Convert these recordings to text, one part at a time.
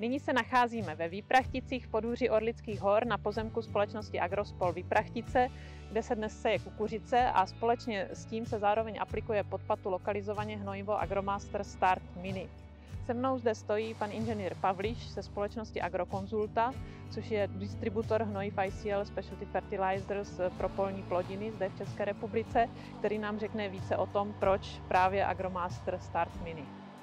Nyní se nacházíme ve Výprachticích v podhůří Orlických hor na pozemku společnosti Agrospol Výprachtice, kde se dnes seje kukuřice a společně s tím se zároveň aplikuje pod patu lokalizovaně hnojivo Agromaster Start Mini. Se mnou zde stojí pan inženýr Pavlíš ze společnosti Agrokonzulta, což je distributor hnojiv ICL Specialty Fertilizers pro polní plodiny zde v České republice, který nám řekne více o tom, proč právě Agromaster Start Mini.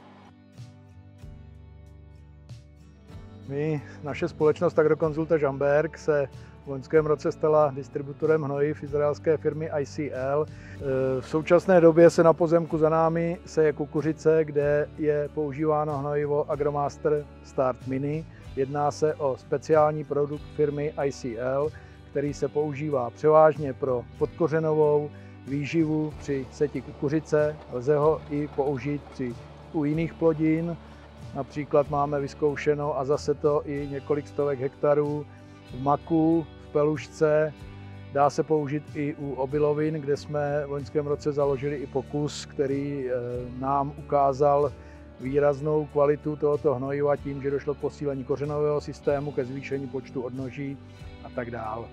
Naše společnost Agrokonzulta Žamberk se v loňském roce stala distributorem hnojiv izraelské firmy ICL. V současné době se na pozemku za námi seje kukuřice, kde je používáno hnojivo Agromaster Start Mini. Jedná se o speciální produkt firmy ICL, který se používá převážně pro podkořenovou výživu při seti kukuřice. Lze ho i použít u jiných plodin. Například máme vyzkoušeno a zase to i několik stovek hektarů v maku, v pelušce. Dá se použít i u obilovin, kde jsme v loňském roce založili i pokus, který nám ukázal výraznou kvalitu tohoto hnojiva tím, že došlo k posílení kořenového systému, ke zvýšení počtu odnoží a tak dále.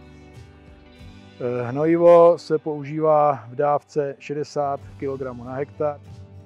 Hnojivo se používá v dávce 60 kg na hektar.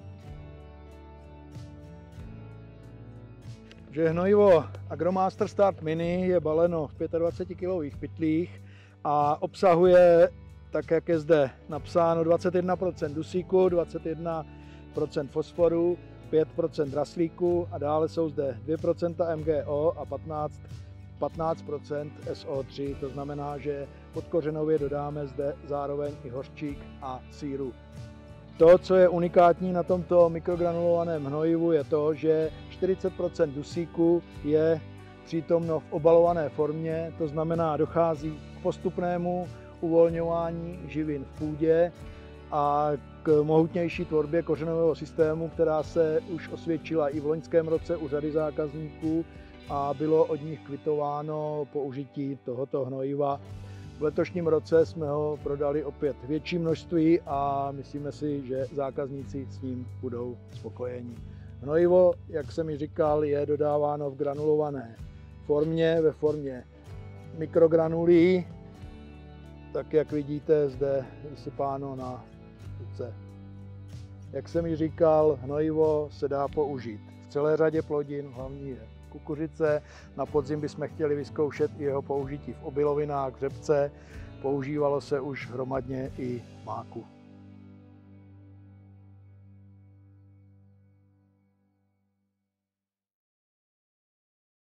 Že hnojivo Agromaster Start Mini je baleno v 25 kg pytlích a obsahuje, tak jak je zde napsáno, 21% dusíku, 21% fosforu, 5% draslíku a dále jsou zde 2% MgO a 15% SO3, to znamená, že podkořenově dodáme zde zároveň i hořčík a síru. To, co je unikátní na tomto mikrogranulovaném hnojivu, je to, že 40% dusíku je přítomno v obalované formě, to znamená, dochází k postupnému uvolňování živin v půdě a k mohutnější tvorbě kořenového systému, která se už osvědčila i v loňském roce u řady zákazníků a bylo od nich kvitováno použití tohoto hnojiva. V letošním roce jsme ho prodali opět větší množství a myslíme si, že zákazníci s ním budou spokojení. Hnojivo, jak jsem ji říkal, je dodáváno v granulované formě, ve formě mikrogranulí, tak jak vidíte zde vysypáno na ruce. Jak jsem ji říkal, hnojivo se dá použít v celé řadě plodin, hlavní je kukuřice. Na podzim bychom chtěli vyzkoušet i jeho použití v obilovinách, v řepce. Používalo se už hromadně i v máku.